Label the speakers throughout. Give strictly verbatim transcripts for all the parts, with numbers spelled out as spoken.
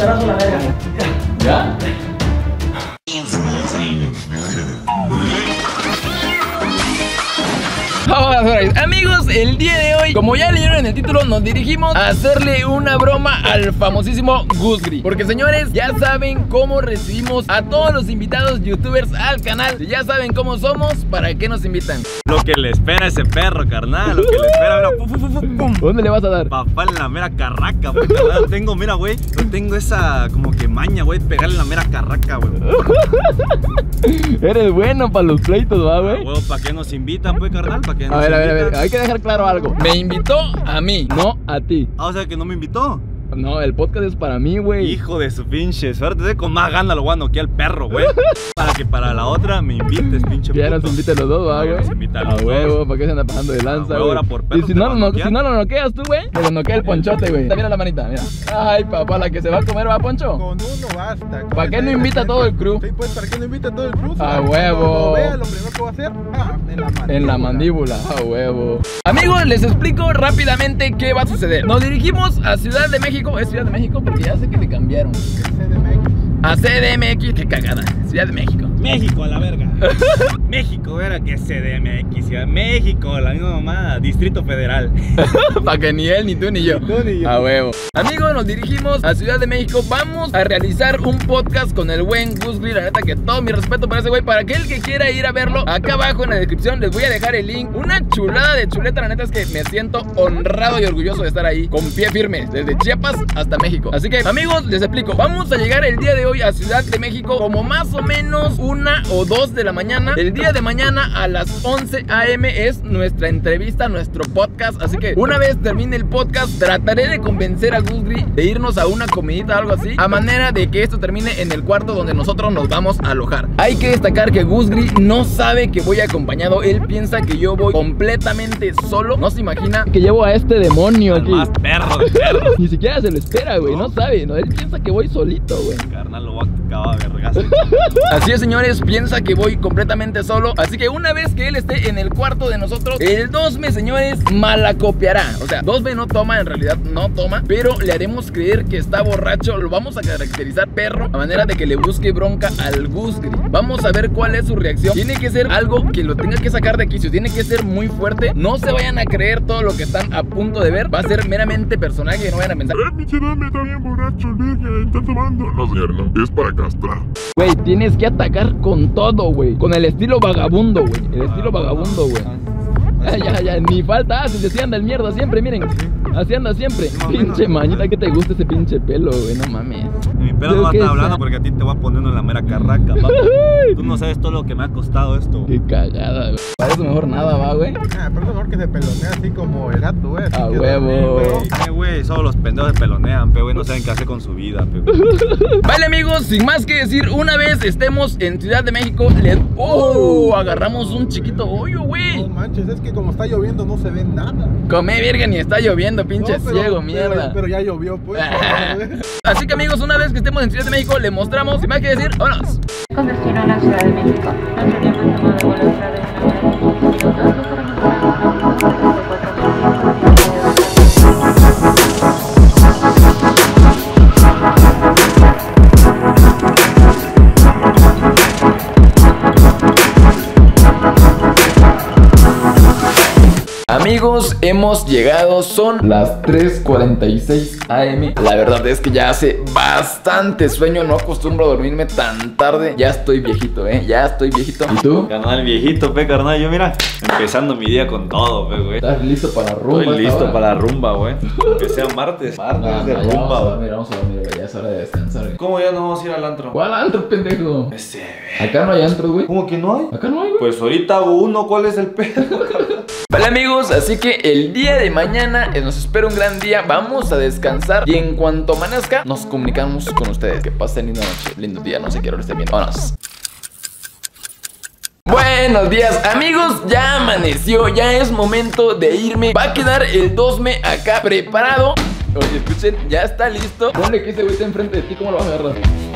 Speaker 1: abrazo la verga.
Speaker 2: ¿Ya? Amigos, el día de hoy, como ya leyeron en el título, nos dirigimos a hacerle una broma al famosísimo Gusgri. Porque señores, ya saben cómo recibimos a todos los invitados youtubers al canal. Si ya saben cómo somos, ¿para qué nos invitan?
Speaker 3: Lo que le espera a ese perro, carnal. Lo que le espera, mira, pum, pum, pum, pum.
Speaker 2: ¿Dónde le vas a dar?
Speaker 3: Papá en la mera carraca, güey, carnal. Tengo, mira, güey, yo tengo esa como que maña, güey, pegarle en la mera carraca, güey.
Speaker 2: Eres bueno para los pleitos, ¿va, güey?
Speaker 3: Güey, ¿para qué nos invitan, pues, carnal? ¿Para qué nos
Speaker 2: A ver, a ver, a
Speaker 3: invitan?
Speaker 2: ver, hay que dejar claro algo. Me invitó a mí, no a ti.
Speaker 3: Ah, o sea que no me invitó.
Speaker 2: No, el podcast es para mí, güey.
Speaker 3: Hijo de su pinche suerte, con más ganas lo voy a noquear al perro, güey. Para que para la otra me invites, pinche
Speaker 2: Que ya
Speaker 3: puto.
Speaker 2: nos inviten los dos, ¿va,
Speaker 3: Que
Speaker 2: güey?
Speaker 3: nos invitan
Speaker 2: A
Speaker 3: los
Speaker 2: huevo,
Speaker 3: dos.
Speaker 2: ¿para qué se anda pasando de lanza,
Speaker 3: huevo,
Speaker 2: güey?
Speaker 3: ahora por perro
Speaker 2: Y si
Speaker 3: te
Speaker 2: no,
Speaker 3: va a
Speaker 2: no,
Speaker 3: noquear.
Speaker 2: si no lo noqueas tú, güey, te lo noquea el ponchote, güey. Mira la manita, mira. Ay, papá, la que se va a comer, ¿va, Poncho?
Speaker 4: Con uno basta.
Speaker 2: ¿Para qué no invita a todo el crew?
Speaker 4: Sí, pues, ¿para qué no invita a todo el crew?
Speaker 2: A huevo.
Speaker 4: Cuando lo vea, lo primero que va a hacer, ah, en la mandíbula.
Speaker 2: En la mandíbula, a huevo. Amigos, les explico rápidamente qué va a suceder. Nos dirigimos a Ciudad de México. ¿Es Ciudad de México? Porque ya sé que le cambiaron.
Speaker 4: C D M X.
Speaker 2: A C D M X, qué cagada. Ciudad de México.
Speaker 3: México a la verga. México era que C D M X, Ciudad de México, la misma mamá, Distrito Federal.
Speaker 2: Para que ni él, ni tú, ni yo.
Speaker 3: Ni tú, ni yo.
Speaker 2: A huevo. Amigos, nos dirigimos a Ciudad de México. Vamos a realizar un podcast con el buen Gusgri. La neta que todo mi respeto para ese güey. Para aquel que quiera ir a verlo, acá abajo en la descripción les voy a dejar el link. Una chulada de chuleta. La neta es que me siento honrado y orgulloso de estar ahí con pie firme, desde Chiapas hasta México. Así que, amigos, les explico. Vamos a llegar el día de hoy a Ciudad de México como más o menos una o dos de la mañana. El día de mañana a las once a eme es nuestra entrevista, nuestro podcast. Así que una vez termine el podcast, trataré de convencer a Gusgri de irnos a una comidita o algo así, a manera de que esto termine en el cuarto donde nosotros nos vamos a alojar. Hay que destacar que Gusgri no sabe que voy acompañado. Él piensa que yo voy completamente solo. No se imagina que llevo a este demonio
Speaker 3: Al
Speaker 2: aquí.
Speaker 3: más perro de perro.
Speaker 2: Ni siquiera se lo espera, güey. No sabe, no. Él piensa que voy solito, güey.
Speaker 3: Carnal, lo voy a acabar de vergas.
Speaker 2: Así es, señores, piensa que voy completamente solo. Así que una vez que él esté en el cuarto de nosotros, el Dosme, señores, malacopiará. O sea, Dosme no toma, en realidad no toma, pero le haremos creer que está borracho. Lo vamos a caracterizar perro, a manera de que le busque bronca al Gusgri. Vamos a ver cuál es su reacción. Tiene que ser algo que lo tenga que sacar de quicio. Tiene que ser muy fuerte. No se vayan a creer todo lo que están a punto de ver. Va a ser meramente personaje, no vayan a pensar.
Speaker 5: Eh, pinche Dame, está bien borracho el verga, está tomando. No, señor, no, es para castrar.
Speaker 2: Güey, tienes que atacar con todo, güey. Con el estilo vagabundo, güey. El estilo vagabundo, güey. Ya, ya, ya, ni falta haces, así anda el mierda siempre, miren. Así anda siempre. Pinche mañita, que te gusta ese pinche pelo, güey, no mames.
Speaker 3: Mi perro no va a
Speaker 2: ¿Qué
Speaker 3: estar
Speaker 2: es
Speaker 3: hablando
Speaker 2: esa?
Speaker 3: porque a ti te voy a poner en la mera carraca, papá. Tú no sabes todo lo que me ha costado esto.
Speaker 2: Qué cagada, güey. Para eso mejor nada, va, güey.
Speaker 4: Ah, pero es mejor que se pelonea así como el gato, güey. así
Speaker 2: A
Speaker 4: que
Speaker 2: huevo.
Speaker 4: dormir,
Speaker 3: Eh, güey, solo los pendejos se pelonean, pe, güey, no saben qué hacer con su vida, pe.
Speaker 2: Vale, amigos, sin más que decir, una vez estemos en Ciudad de México, le... ¡Oh! Agarramos un chiquito hoyo,
Speaker 4: pero-
Speaker 2: güey.
Speaker 4: No manches, es que como está lloviendo no se ve nada.
Speaker 2: Come verga, ni está lloviendo, pinche
Speaker 4: No, pero-
Speaker 2: ciego,
Speaker 4: pero-
Speaker 2: mierda.
Speaker 4: Pero ya llovió, pues.
Speaker 2: Así que, amigos, una vez que estemos en Ciudad de México, le mostramos, sin más que decir, ¡vámonos!
Speaker 6: Con destino a la Ciudad de México. Nuestro tiempo estimado de vuelo será de una hora y quince minutos. Los correspondientes a una
Speaker 2: Amigos, hemos llegado, son las tres cuarenta y seis a eme. La verdad es que ya hace bastante sueño, no acostumbro a dormirme tan tarde. Ya estoy viejito, eh, ya estoy viejito. ¿Y tú?
Speaker 3: Carnal viejito, pe, carnal, yo mira, empezando mi día con todo, pe, güey.
Speaker 2: ¿Estás listo para la rumba?
Speaker 3: Estoy listo
Speaker 2: ahora?
Speaker 3: para la rumba, güey. Que sea martes. Martes
Speaker 2: No,
Speaker 3: de
Speaker 2: no, ya
Speaker 3: rumba,
Speaker 2: vamos a
Speaker 3: güey.
Speaker 2: dormir, vamos a dormir, güey, ya es hora de descansar, güey.
Speaker 3: ¿Cómo ya no vamos a ir al antro?
Speaker 2: ¿Cuál antro, pendejo?
Speaker 3: Ese, güey.
Speaker 2: Acá no hay antros, güey.
Speaker 3: ¿Cómo que no hay?
Speaker 2: Acá no hay, güey.
Speaker 3: Pues ahorita hago uno, ¿cuál es el pedo?
Speaker 2: Vale, amigos, así que el día de mañana eh, nos espera un gran día. Vamos a descansar y en cuanto amanezca nos comunicamos con ustedes. Que pasen linda noche, lindo día, no sé qué hora estén viendo. Vámonos. Buenos días, amigos, ya amaneció, ya es momento de irme. Va a quedar el Dosme acá preparado. Oye, escuchen, ya está listo. Ponle que ese güey está enfrente de ti, ¿cómo lo vas a agarrar?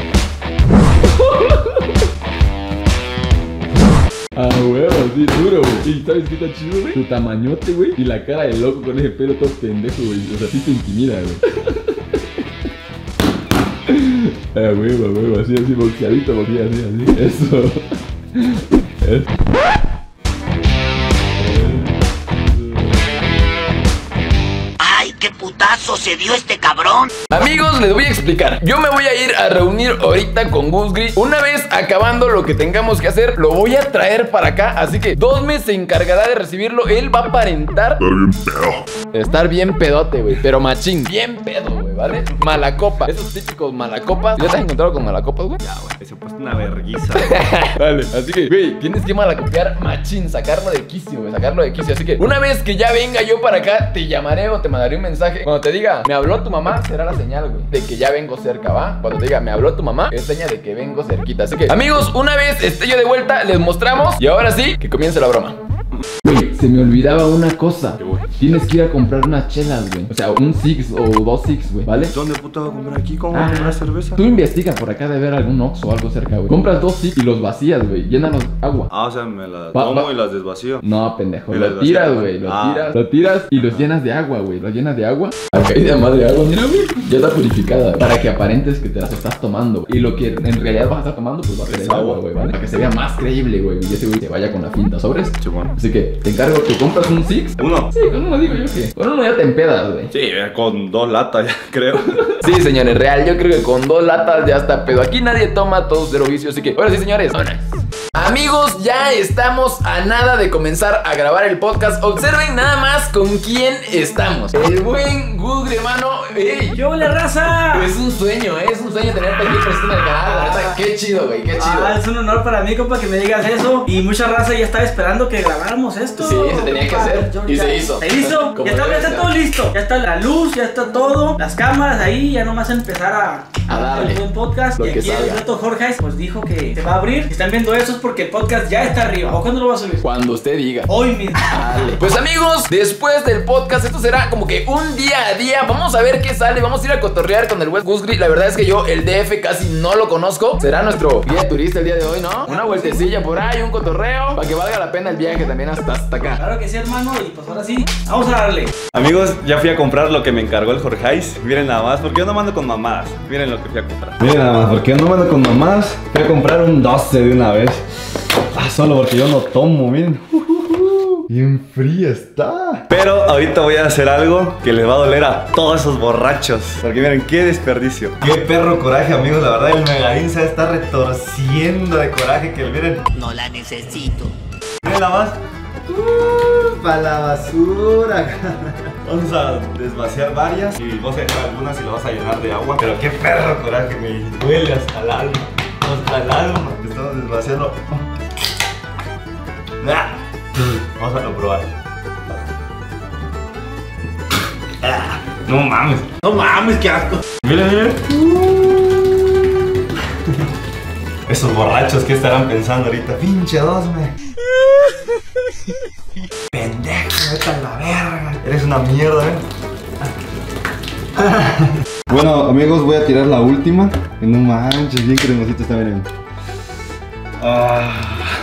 Speaker 2: Ah, huevo, así duro, güey. Y ¿sabes qué está chido, güey? Tu tamañote, güey. Y la cara de loco con ese pelo todo pendejo, güey. O sea, sí te intimida, güey. Eh, huevo, huevo, así, así, boxeadito, boxeadito, así, así. Eso. Eso.
Speaker 1: ¿Qué putazo se dio este cabrón?
Speaker 2: Amigos, les voy a explicar. Yo me voy a ir a reunir ahorita con Gusgri. Una vez acabando lo que tengamos que hacer, lo voy a traer para acá. Así que Dosme se encargará de recibirlo. Él va a aparentar
Speaker 5: Estar bien pedo.
Speaker 2: estar bien pedote, güey. Pero machín, bien pedo, güey, ¿vale? Malacopa. Esos típicos malacopas. ¿Ya te has encontrado con malacopas, güey?
Speaker 3: Ya, güey, se ha puesto una verguiza.
Speaker 2: Vale, así que, güey, tienes que malacopiar machín, sacarlo de quicio, güey, sacarlo de quicio. Así que, una vez que ya venga yo para acá, te llamaré o te mandaré un mensaje. Cuando te diga, me habló tu mamá, será la señal, güey, de que ya vengo cerca, ¿va? Cuando te diga, me habló tu mamá, es señal de que vengo cerquita. Así que, amigos, una vez esté yo de vuelta, les mostramos. Y ahora sí, que comience la broma. Güey, se me olvidaba una cosa. Tienes que ir a comprar unas chelas, güey. O sea, un six o dos six, güey, ¿vale?
Speaker 3: ¿Dónde puta voy a comprar aquí? ¿Cómo voy
Speaker 2: Ah,
Speaker 3: a comprar cerveza?
Speaker 2: Tú investiga por acá de ver algún Oxxo o algo cerca, güey. Compras dos six y los vacías, güey. Llénalos agua.
Speaker 3: Ah, o sea, me las
Speaker 2: Va-
Speaker 3: tomo
Speaker 2: va-
Speaker 3: y las desvacío.
Speaker 2: No, pendejo,
Speaker 3: Y
Speaker 2: lo
Speaker 3: los
Speaker 2: tiras,
Speaker 3: vacías,
Speaker 2: güey, lo
Speaker 3: ah.
Speaker 2: tiras, lo tiras y los llenas de agua, güey, lo llenas de agua. La caída madre de agua, mira, güey, ya está purificada, para que aparentes que te las estás tomando. Y lo que en realidad vas a estar tomando, pues va a ser
Speaker 3: Es
Speaker 2: el agua,
Speaker 3: agua.
Speaker 2: güey, ¿vale? Para que se vea más creíble, güey, y ese güey te vaya con la finta, ¿sobres?
Speaker 3: Chimón.
Speaker 2: Así que te encargo, te compras un six.
Speaker 3: Uno.
Speaker 2: Sí, con uno digo yo que, con uno ya te empedas, güey.
Speaker 3: Sí, eh, con dos latas ya, creo.
Speaker 2: Sí, señores, real, yo creo que con dos latas ya está pedo. Aquí nadie toma, todos cero vicio, así que, ahora sí, señores, ahora. Amigos, ya estamos a nada de comenzar a grabar el podcast. Observen nada más con quién estamos. El buen Gusgri, hermano. Ey,
Speaker 7: ¡Yo la raza!
Speaker 2: es un sueño, ¿eh? Es un sueño tenerte aquí presente en el canal. La neta, qué chido, güey, qué chido.
Speaker 7: Ah, es un honor para mí, compa, que me digas eso. Y mucha raza ya estaba esperando que grabáramos esto.
Speaker 2: Sí, se tenía que hacer.
Speaker 7: Yo
Speaker 2: Y
Speaker 7: ya-
Speaker 2: se hizo.
Speaker 7: Se hizo.
Speaker 2: Como
Speaker 7: Ya está,
Speaker 2: debe
Speaker 7: ya está
Speaker 2: ser.
Speaker 7: todo listo. Ya está la luz, ya está todo. Las cámaras ahí, ya nomás empezar a,
Speaker 2: A darle.
Speaker 7: hacer un buen podcast.
Speaker 2: Lo
Speaker 7: y
Speaker 2: que
Speaker 7: aquí el
Speaker 2: salga.
Speaker 7: Beto Jorge pues dijo que se va a abrir. Si están viendo eso es porque el podcast ya está arriba. ¿O cuándo lo va a subir?
Speaker 2: Cuando usted diga.
Speaker 7: Hoy mismo.
Speaker 2: Dale. Pues amigos, después del podcast, esto será como que un día a día. Vamos a ver qué sale. Vamos a ir a cotorrear con el buen Gusgri. La verdad es que yo el D F casi no lo conozco. Será nuestro guía turista el día de hoy, ¿no? Una vueltecilla por ahí, un cotorreo, para que valga la pena el viaje también hasta, hasta acá.
Speaker 7: Claro que sí, hermano. Y pues ahora sí, vamos a darle.
Speaker 3: Amigos, ya fui a comprar lo que me encargó el Jorgeis. Miren nada más, porque yo no mando con mamadas. Miren lo que fui a comprar. Miren nada más, porque yo no mando con mamadas. Fui a comprar un doce de una vez. Ah, solo porque yo no tomo, miren. Bien fría está. Pero ahorita voy a hacer algo que les va a doler a todos esos borrachos. Porque miren, qué desperdicio. Qué perro coraje, amigos. La verdad, el Megadín se está retorciendo de coraje. Que miren,
Speaker 1: No la necesito.
Speaker 3: miren nada más. Uh, para la basura. Vamos a desvaciar varias y vamos a dejar algunas y lo vas a llenar de agua. Pero qué perro coraje, me duele hasta el alma. Hasta el alma. Estamos desvaciando. Ah. Vamos a probar. Ah. No mames. No mames, qué asco. Miren, miren. Esos borrachos, ¿qué estarán pensando ahorita? Pinche Dosme. Pendejo, vete a la verga. Eres una mierda, ¿eh? Bueno, amigos, voy a tirar la última. No manches, bien cremosita está, miren. Ah.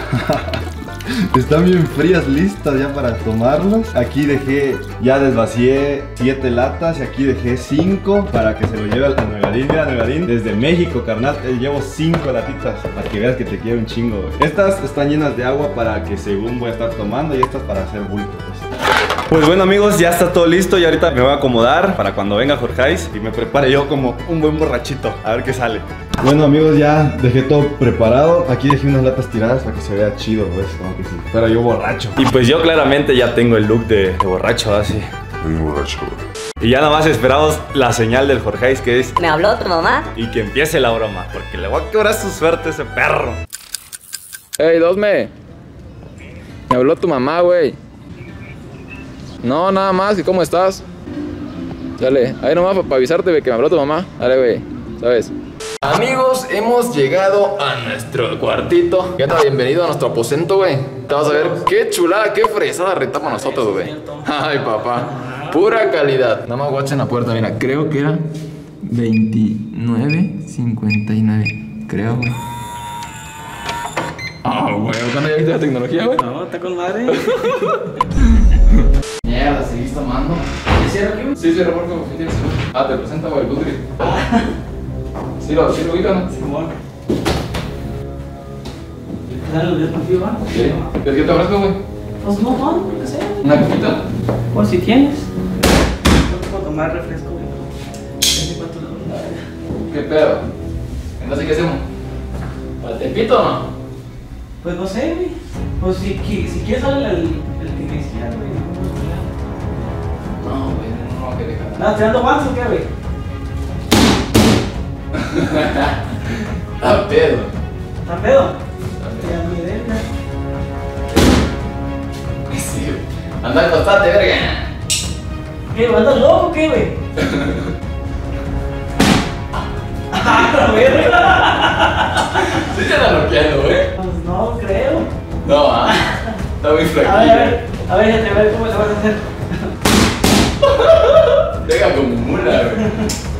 Speaker 3: Están bien frías, listas ya para tomarlas. Aquí dejé, ya desvacié siete latas y aquí dejé cinco para que se lo lleve al Negadín. Mira, Negadín, desde México, carnal, te llevo cinco latitas para que veas que te quiero un chingo, güey. Estas están llenas de agua para que según voy a estar tomando y estas para hacer bulto, pues. Pues bueno, amigos, ya está todo listo y ahorita me voy a acomodar para cuando venga Jorgeis y me prepare yo como un buen borrachito. A ver qué sale. Bueno, amigos, ya dejé todo preparado. Aquí dejé unas latas tiradas para que se vea chido, pues, como que sí. Pero yo borracho. Y pues yo claramente ya tengo el look de, de borracho, así.
Speaker 5: Un borracho, güey.
Speaker 3: Y ya nada más esperamos la señal del Jorgeis, que es
Speaker 1: ¿Me habló tu mamá?
Speaker 3: y que empiece la broma, porque le voy a quebrar su suerte a ese perro.
Speaker 2: Ey, Dosme. Me habló tu mamá, güey. No, nada más, ¿y cómo estás? Dale, ahí nomás para avisarte de que me habló tu mamá. Dale, güey, ¿sabes? Amigos, hemos llegado a nuestro cuartito. ¿Qué tal? Bienvenido a nuestro aposento, güey. Te vas a ver qué chulada, qué fresada reta para nosotros, güey. Ay, papá, pura calidad. Nada más guachen la puerta, mira, creo que era veintinueve cincuenta y nueve. Creo, güey. Ah, güey, ¿cuándo ya viste la tecnología, güey?
Speaker 7: No, está con madre.
Speaker 2: Mierda, ¿seguís tomando?
Speaker 7: ¿Es cierto que?
Speaker 2: Sí, sí, reporto. Ah, te presenta, güey, el Gusgri. ¿Sí lo, sí lo ubican, no?
Speaker 7: Simón. ¿Qué tal los días contigo, va?
Speaker 2: Sí. ¿Pero qué te ofrezco, güey?
Speaker 7: Pues no, no, lo que sea.
Speaker 2: ¿Una copita?
Speaker 7: Por si tienes. No te puedo tomar refresco, güey. No sé cuánto le doy.
Speaker 2: ¿Qué pedo? Entonces, ¿qué hacemos? ¿Para el Tepito o no?
Speaker 7: Pues no sé, güey. Pues si, qui- si quieres darle al el que me decía, güey.
Speaker 2: No, güey, no, no, que dejar.
Speaker 7: No, ¿te dando más o qué, güey?
Speaker 2: Ah, pedo.
Speaker 7: ¿Está pedo? Ya me iré, ya.
Speaker 2: Sí, güey. Anda al costate, verga.
Speaker 7: ¿Qué, andas loco o qué, güey? ¡Ah, la verga!
Speaker 2: Sí te anda bloqueando, güey.
Speaker 7: Pues no creo.
Speaker 2: No, ah. Está muy
Speaker 7: A ver, a
Speaker 2: flaquillo.
Speaker 7: ver, a ver, ya te voy a ver cómo le vas a hacer.
Speaker 2: Pega como mula, güey.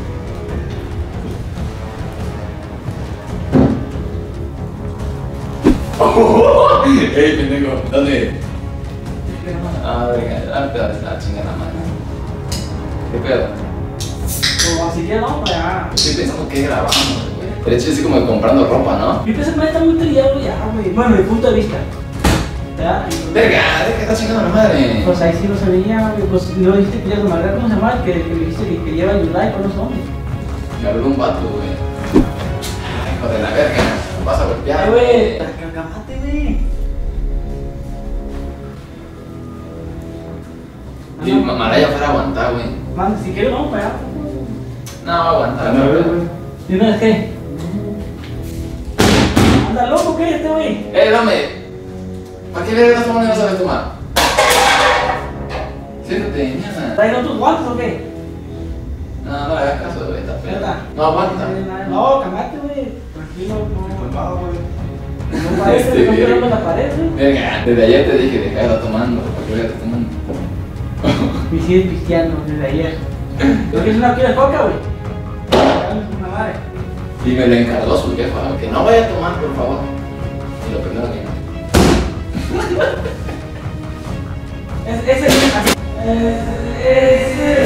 Speaker 2: Ey, pendejo, ¿dónde? Ah, verga, ah, pedo, la chinga la madre. ¿Qué pedo?
Speaker 7: O así que no, pues ya.
Speaker 2: Estoy pensando que grabamos, güey. El hecho es así como comprando ropa, ¿no?
Speaker 7: Mi pensamiento está muy trillado ya, güey. Bueno, mi punto de vista. ¿Verdad?
Speaker 2: Verga, ¿de qué está chingando la madre?
Speaker 7: Pues ahí sí lo sabía, güey. Pues no dijiste que querías amargar, ¿cómo se llama? El que, que me dijiste que quería ayudar con los hombres.
Speaker 2: Me habló un vato, güey. Ay, hijo de la verga, me vas a golpear.
Speaker 7: Ay, güey, cacamate, güey.
Speaker 2: Sí, Maraya fuera a aguantar, güey.
Speaker 7: Man, si quieres, vamos para allá.
Speaker 2: No, va a aguantar,
Speaker 3: No,
Speaker 2: güey.
Speaker 3: güey.
Speaker 7: ¿Y una vez qué? ¿Anda loco qué este güey?
Speaker 2: Eh, dame. ¿Para qué verga tomando y no sabes tomar? Siéntate, mierda.
Speaker 7: ¿Traen otros guantes o qué?
Speaker 2: No, no le hagas caso, güey, está feo.
Speaker 7: ¿Verdad?
Speaker 2: No aguanta.
Speaker 7: No, camate, güey. Tranquilo, no.
Speaker 3: No, güey.
Speaker 7: No parece,
Speaker 2: Este,
Speaker 7: no
Speaker 2: verga.
Speaker 7: pegamos la pared, güey.
Speaker 2: Verga, desde ayer te dije de que estás tomando, ¿para qué verga estás tomando?
Speaker 7: Me sigues pisteando desde ayer. ¿Por qué es una pila de coca, güey? Una madre.
Speaker 2: Y me lo encargó su jefa, que no vaya a tomar, por favor. Y lo primero que no.
Speaker 7: Es, ese es así. Ese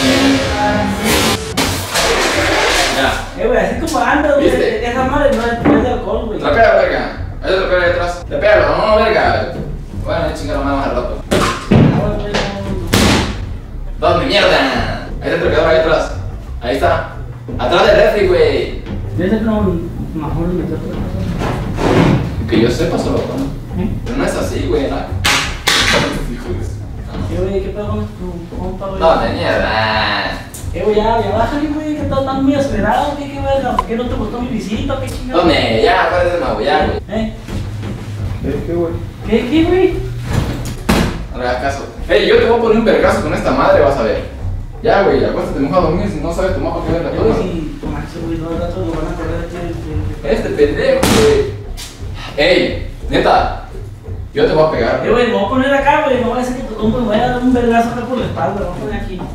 Speaker 2: Ya.
Speaker 7: Eh, güey, así como anda, güey.
Speaker 2: ¿Viste?
Speaker 7: Esa madre no es, no es de alcohol, güey.
Speaker 2: Trapea, verga. Ahí te trapea ahí atrás. Trapea, no, verga. Bueno, chingaron más al rato.
Speaker 7: Ah, güey, no.
Speaker 2: ¿Dónde mierda? Ahí está el trapeador ahí atrás. Ahí está. Atrás del refri, güey.
Speaker 7: Debe ser como mejor meter otra cosa.
Speaker 2: Que yo sepa solo tomo.
Speaker 7: ¿Eh?
Speaker 2: Pero no es así, güey. No. Hijo de su-
Speaker 7: Eh, güey, ¿qué pedo con tu compa, güey?
Speaker 2: ¿Dónde mierda?
Speaker 7: Eh, güey, ya, ya bájale, güey, que estás tan muy acelerado, ¿qué, qué verga? ¿Por qué no te gustó mi visita, qué chingada?
Speaker 2: ¿Dónde? Ya, ¿cuál es de nuevo? Ya, güey.
Speaker 7: ¿Eh?
Speaker 3: ¿Eh, qué, güey?
Speaker 7: ¿Qué, qué, güey?
Speaker 2: No le hagas caso. Ey, yo te voy a poner un vergazo con esta madre, vas a ver. Ya, güey, acuéstate, mejor a dormir. Si no sabes tomar, ¿para qué verga
Speaker 7: Eh, güey,
Speaker 2: tomas?
Speaker 7: si tomaste, güey, no, al rato lo van a correr aquí. el- el-
Speaker 2: Este pendejo, güey. Ey, neta. Yo te voy a pegar.
Speaker 7: Eh, güey, me voy a poner acá, güey, no voy a hacer que tu compa me vaya a dar un vergazo acá por la espalda, lo voy a poner aquí.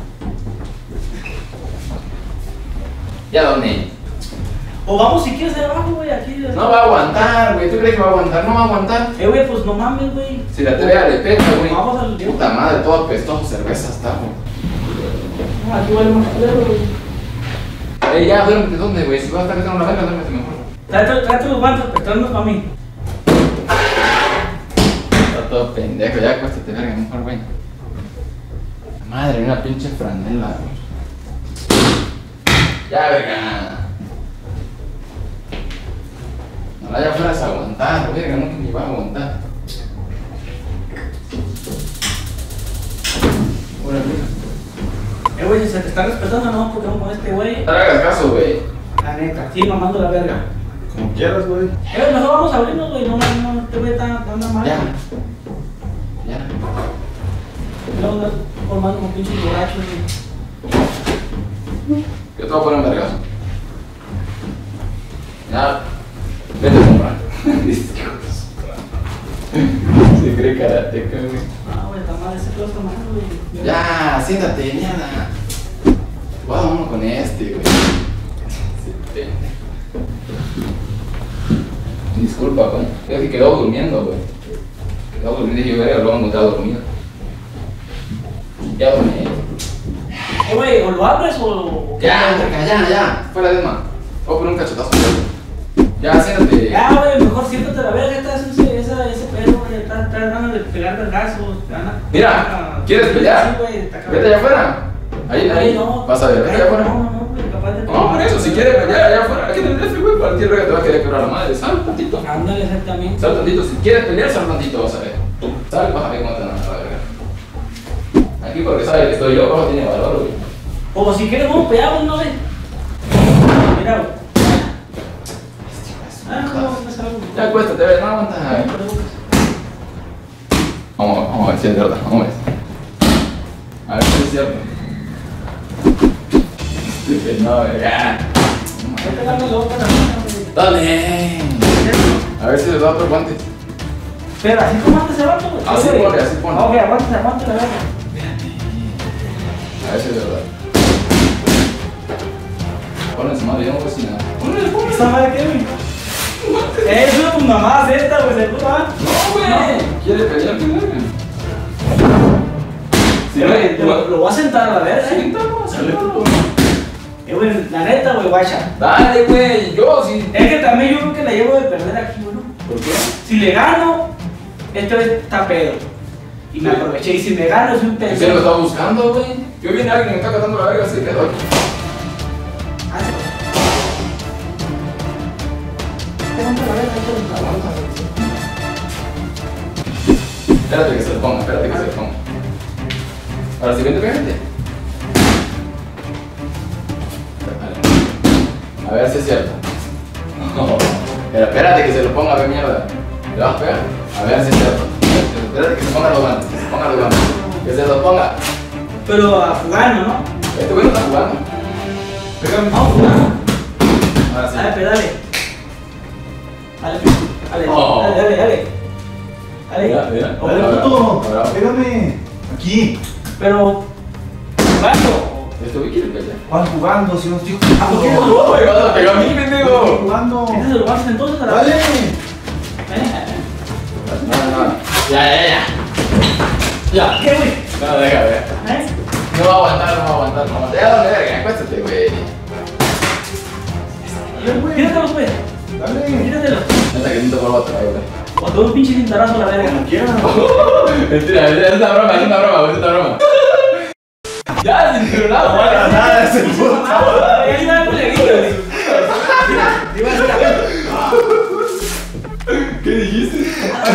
Speaker 2: ¿Ya dónde?
Speaker 7: O vamos si quieres de abajo, güey, aquí.
Speaker 2: No va a aguantar, güey. ¿Tú crees que va a aguantar? No va a aguantar.
Speaker 7: Eh, güey, pues no mames, güey.
Speaker 2: Si la T V A le pega, güey.
Speaker 7: Vamos al-
Speaker 2: Puta madre, todo apestoso, cerveza está, güey.
Speaker 7: No, aquí huele más culero, güey.
Speaker 2: Ey, ya, duérmete, ¿dónde, güey? Si vas a estar metiendo la verga, duérmete mejor.
Speaker 7: Tráete, tráete los guantes, pero tráenos para mí.
Speaker 2: Está todo pendejo, ya acuéstate, verga, mejor, güey. Madre, una pinche franela, güey. Ya, verga. No ya fueras a aguantar, verga, no que ni va a aguantar. Órale.
Speaker 7: Eh, güey, si se te está respetando, no, porque vamos con este güey.
Speaker 2: No le hagas caso, güey.
Speaker 7: La neta, sí, mamando la verga.
Speaker 3: Como quieras, güey.
Speaker 7: Eh, mejor vamos a abrirnos, güey, no, no, no te voy a estar dando mal.
Speaker 2: Ya. Ya.
Speaker 7: No andas formando como pinches borrachos, güey.
Speaker 2: Yo te voy a poner un vergazo. Ya. Vete a comprar. Se cree karateca, güey.
Speaker 7: Ah, güey, está mal, ese pedo está mal, güey.
Speaker 2: Ya, siéntate, mierda. Vamos con este, güey. Sí, pendejo. Disculpa, güey. Es que quedó durmiendo, güey. Quedó durmiendo y dije, verga, luego me estaba dormido. Ya dormí.
Speaker 7: Eh, güey, o lo abres o. o qué
Speaker 2: Ya,
Speaker 7: pedo?
Speaker 2: verga, ya, ya. Fuera de más. Voy a poner un cachetazo. Ya, siéntate.
Speaker 7: Ya, güey, mejor siéntate a la verga, estás ese, esa, ese pedo, güey. Estás estás ganas de pegar vergazos.
Speaker 2: Mira, ¿quieres pelear?
Speaker 7: Sí, güey, está cabrón.
Speaker 2: Vete allá afuera. Ahí, ahí.
Speaker 7: no.
Speaker 2: Vas a ver, vete allá afuera.
Speaker 7: No, no, güey, capaz de.
Speaker 2: No, por eso, si quieres pelear allá afuera, aquí en el refri, güey, cualquier verga te va a querer quebrar la madre. Sal tantito.
Speaker 7: Ándale, exactamente.
Speaker 2: Sal tantito, si quieres pelear, sal tantito, vas a ver. Sal, vas a ver cómo te van a la verga. Aquí porque sabes que estoy yo, pero tiene valor, güey.
Speaker 7: O si quieres, vamos pegamos, ¿no, güey? Mira, güey. Ah, no, no es algo.
Speaker 2: Ya acuéstate, ve, no aguantas. Vamos, vamos a ver si es verdad, vamos a ver. A ver si es cierto. No, ya. Dale. A ver si les da otro guante.
Speaker 7: Pero así como antes se vato, güey.
Speaker 2: Así pone, así pone.
Speaker 7: Ok, aguanta, aguanta la verga.
Speaker 2: A ver si es verdad. Ponle su madre, yo no voy a decir nada. Ponle, ponle.
Speaker 7: ¿Esa madre qué, güey? Es una tu mamá esta, güey, se puta.
Speaker 2: No, güey. ¿Quiere pelear? ¿Qué verga? Sí, güey,
Speaker 7: Te lo, lo voy a sentar a la verga, eh.
Speaker 2: Sentamos, sentamos.
Speaker 7: Eh, güey, la neta, güey, guacha.
Speaker 2: Dale, güey, yo sí.
Speaker 7: Es que también yo creo que la llevo de perder aquí, güey, ¿no?
Speaker 2: ¿Por qué?
Speaker 7: Si le gano, esto está pedo. Y me
Speaker 2: Sí.
Speaker 7: aproveché. Y si me gano, soy un
Speaker 2: ¿En serio lo
Speaker 7: pendejo.
Speaker 2: estaba buscando, güey? Yo viene alguien que me está catando la verga, se quedó aquí. Espérate que se lo ponga, espérate que se lo ponga. Ahora sí, vente, vente. A ver si es cierto. No, pero espérate que se lo ponga, ve mierda. ¿Le vas a pegar? A ver si es cierto. Espérate que se ponga los guantes, que se ponga los guantes. Que se los ponga.
Speaker 7: Pero a jugando, ¿no?
Speaker 2: Este güey no está jugando. Pégame.
Speaker 7: Vamos jugando.
Speaker 2: Ahora sí.
Speaker 7: Dale, pedale. Dale, dale,
Speaker 2: Oh.
Speaker 7: dale, dale, dale. Dale.
Speaker 2: Mira, mira.
Speaker 7: Oh,
Speaker 3: Dale,
Speaker 2: Ahora,
Speaker 3: puto.
Speaker 2: ahora.
Speaker 3: Pégame. Aquí.
Speaker 7: Pero, jugando.
Speaker 2: Este güey quiere pelear.
Speaker 3: ¿Cuál jugando? Si no estoy
Speaker 7: ¿A por qué
Speaker 3: jugando.
Speaker 7: no?
Speaker 2: ¡Oh, me vas a pegar a mí,
Speaker 3: Estoy
Speaker 2: pendejo!
Speaker 3: jugando.
Speaker 7: ¿Ese se lo vas entonces a la
Speaker 3: Dale.
Speaker 2: No, no, no. Ya, ya, ya. Ya.
Speaker 7: ¿Qué, güey?
Speaker 2: No, deja ver.
Speaker 7: ¿Eh?
Speaker 2: No va a aguantar, no va a aguantar, no va a aguantar. Ya, dale, verga, acuéstate, güey.
Speaker 7: Tíratelo, güey.
Speaker 3: Dale.
Speaker 7: Tíratelo.
Speaker 2: Neta que no te vuelvo a traer, güey.
Speaker 7: O todo un pinche cintarazo a la verga.
Speaker 3: Como quieras.
Speaker 2: Mentira, mentira, es una broma, es una broma, güey, es una broma. Ya, sin celular,
Speaker 3: No para nada ese puto.
Speaker 7: Ahí está el culerito, güey. Digo, así la verga.
Speaker 2: ¿Qué dijiste?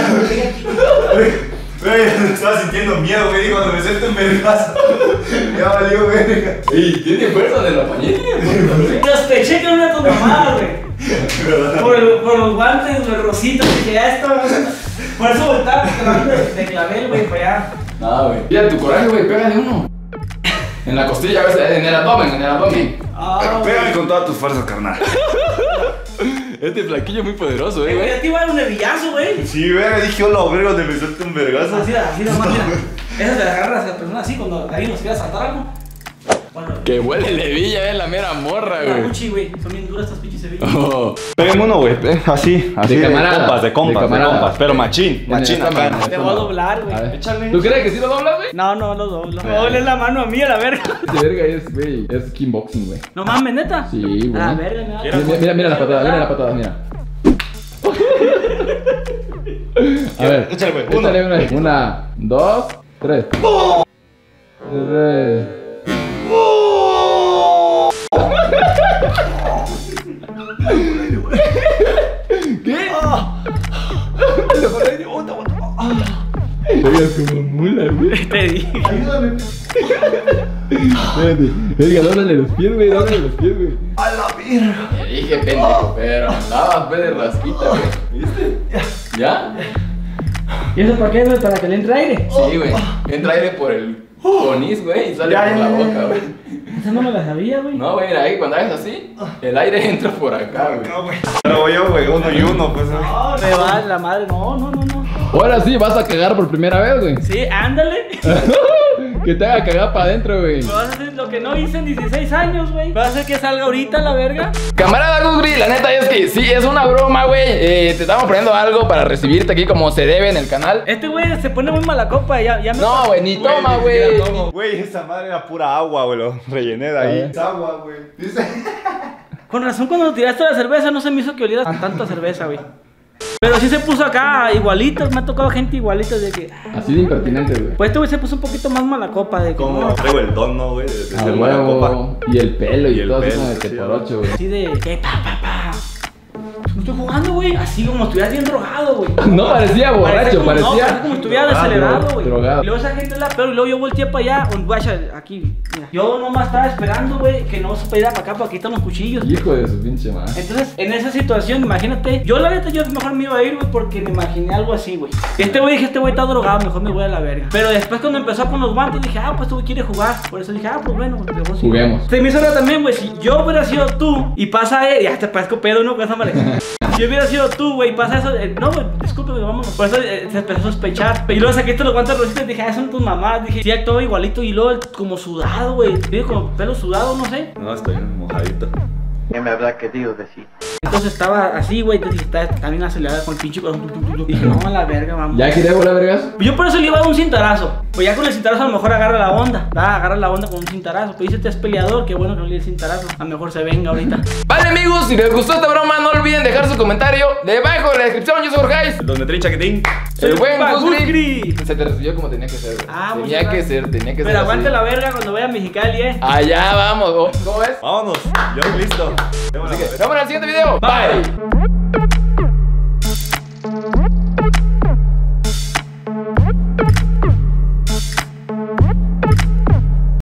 Speaker 3: Güey, estaba sintiendo miedo, güey, cuando me siento en vergazo. Ya valió, verga.
Speaker 2: Ey, tiene fuerza de la pañera, güey.
Speaker 7: Sospeché que era una tu mamá, güey. Por, el- por los guantes, los rositos, dije, ya esto. Por eso voltaba, porque te te clavé, güey, para allá.
Speaker 2: Nada, güey. Mira tu coraje, güey, pégale uno. En la costilla, a veces, en el abdomen, en el abdomen.
Speaker 7: Ah,
Speaker 3: Pégame con todas tus fuerzas, carnal.
Speaker 2: Este flaquillo es muy poderoso,
Speaker 7: güey.
Speaker 2: eh,
Speaker 7: Ya te iba a dar un nervillazo, güey.
Speaker 3: Sí, verga, dije, hola, verga, donde me suelta un vergazo.
Speaker 7: Así, así nomás, mira. Esas te las agarras a las personas así cuando alguien nos quiera saltar algo. Bueno,
Speaker 2: Que huele levilla, es la mera morra,
Speaker 7: la
Speaker 2: güey.
Speaker 7: Gucci, güey. Son bien duras estas pinches cebillas.
Speaker 2: Oh.
Speaker 3: Pégame uno, güey, así, así
Speaker 2: De
Speaker 3: de,
Speaker 2: camarada,
Speaker 3: compas, de compas,
Speaker 2: de
Speaker 3: de,
Speaker 2: camarada.
Speaker 3: compas. Pero machín,
Speaker 2: En
Speaker 3: machín
Speaker 2: esta
Speaker 3: acá.
Speaker 2: mano.
Speaker 7: Te voy a doblar, güey.
Speaker 2: A ver.
Speaker 3: Échale.
Speaker 2: ¿Tú crees que sí lo doblas, güey?
Speaker 7: No, no, lo doblo. Me doble la mano a mí a la verga.
Speaker 2: Este verga es, güey, es kickboxing, güey.
Speaker 7: No mames, neta.
Speaker 2: Sí, güey.
Speaker 7: A la verga, me da.
Speaker 2: Mira, mira, mira las patadas, mira las patadas, mira. A ver,
Speaker 3: Échale, güey, uno.
Speaker 2: échale una, una, dos, tres. Tres. ¿Qué? Pegas como mula, güey.
Speaker 7: Te dije.
Speaker 3: Ayúdame.
Speaker 2: Espérate, verga, dóblale los pies, güey, dóblale los pies, güey.
Speaker 3: A la verga.
Speaker 2: Te dije, pendejo, pero andabas, pues, de rasquita, güey. ¿Viste? ¿Ya?
Speaker 7: ¿Y eso para qué, güey? ¿Para que le entre aire?
Speaker 2: Sí, güey. Entra aire por el conis, güey, y sale
Speaker 3: Ya,
Speaker 2: por
Speaker 3: ya,
Speaker 2: la
Speaker 3: ya,
Speaker 2: boca,
Speaker 3: ya.
Speaker 2: güey.
Speaker 7: Esa no me la sabía, güey.
Speaker 2: No, güey, mira, ahí cuando haces así, el aire entra por acá, güey.
Speaker 3: No, güey. Pero yo, güey, uno y uno, pues. güey.
Speaker 7: No, me va la madre. No, no, no, no.
Speaker 2: Ahora sí, vas a cagar por primera vez, güey.
Speaker 7: Sí, ándale.
Speaker 2: Que te haga cagar para adentro, güey.
Speaker 7: Me vas a hacer lo que no hice en dieciséis años, güey. ¿Vas a hacer que salga ahorita la verga?
Speaker 2: Camarada Gusgri, la neta es que sí, es una broma, güey. Eh, te estamos poniendo algo para recibirte aquí como se debe en el canal.
Speaker 7: Este güey se pone muy mala copa. Ya, ya me.
Speaker 2: No, güey, ni toma,
Speaker 3: ni
Speaker 2: güey.
Speaker 3: siquiera tomo. Güey, esa madre era pura agua, güey. Lo rellené de
Speaker 2: A
Speaker 3: ahí.
Speaker 2: ver.
Speaker 3: Es agua, güey. Dice.
Speaker 7: Con razón cuando tiraste la cerveza no se me hizo que oliera a tanta cerveza, güey. Pero sí se puso acá igualito, me ha tocado gente igualita de que...
Speaker 2: Así de impertinente, güey.
Speaker 7: Pues este güey se puso un poquito más mala copa de que...
Speaker 3: Como
Speaker 7: no,
Speaker 3: traigo el don, ¿no, güey? De, de
Speaker 2: A
Speaker 3: ser mala
Speaker 2: huevo.
Speaker 3: copa.
Speaker 2: Y el pelo y,
Speaker 3: Y el
Speaker 2: todo
Speaker 3: pelo,
Speaker 2: eso de
Speaker 3: sí,
Speaker 2: te por ocho, güey.
Speaker 7: así de... ¿Qué? Pa, pa, pa. No estoy jugando, güey. Así como estuvieras bien drogado, güey.
Speaker 2: No parecía borracho,
Speaker 7: como,
Speaker 2: parecía.
Speaker 7: No, parecía como estuviera
Speaker 3: drogado,
Speaker 7: acelerado, güey.
Speaker 2: drogado.
Speaker 7: Y luego esa gente es la peor. Y luego yo volteé para allá. Un guacha, aquí, mira. Yo nomás estaba esperando, güey, que no se pudiera para acá para quitar los cuchillos.
Speaker 2: Hijo de su pinche madre.
Speaker 7: Entonces, en esa situación, imagínate, yo la neta, yo mejor me iba a ir, güey, porque me imaginé algo así, güey. Este güey, dije, este güey está drogado, mejor me voy a la verga. Pero después cuando empezó con los guantes, dije, ah, pues este güey quiere jugar. Por eso dije, ah, pues bueno, pues mejor sí.
Speaker 2: Juguemos.
Speaker 7: Se me hizo raro también, güey, si yo hubiera sido tú y pasa él, ya te parezco pedo, ¿no? Con esa madre. Si hubiera sido tú, güey, pasa eso, eh, no, güey, discúlpeme, vámonos. Por eso eh, se empezó a sospechar. Y luego saqué los guantes rositas y dije, ah, son tus mamás. Dije, sí, actuaba igualito. Y luego como sudado, güey, tiene como pelo sudado, no sé.
Speaker 3: No, estoy mojadito.
Speaker 1: ¿Qué me habrá querido decir?
Speaker 7: Entonces estaba así, güey, entonces estaba también acelerado con el pinche corazón. Dije, no, a la verga, vamos.
Speaker 2: ¿Ya quería volar, vergas?
Speaker 7: Yo por eso le iba a dar un cintarazo. Pues ya con el cintarazo a lo mejor agarra la onda. Ah, agarra la onda con un cintarazo. Pues dice, este es peleador, qué bueno que no le dé el cintarazo. A lo mejor se venga ahorita.
Speaker 2: Vale, amigos, si les gustó esta broma, no olviden dejar su comentario debajo de la descripción. Yo soy Jorge.
Speaker 3: Donde trae chaquetín.
Speaker 2: El buen
Speaker 7: Gus
Speaker 2: Gus
Speaker 7: Gris.
Speaker 2: Gris. Se te recibió como tenía que ser, güey.
Speaker 7: Ah, muchas
Speaker 2: tenía que
Speaker 7: gracias.
Speaker 2: ser, tenía que ser.
Speaker 7: Pero aguante
Speaker 2: así.
Speaker 7: la verga cuando vaya a Mexicali, eh.
Speaker 2: Allá vamos. ¿Cómo ves?
Speaker 3: Vámonos. Yo listo.
Speaker 2: Así que, nos vemos en el siguiente video. Bye.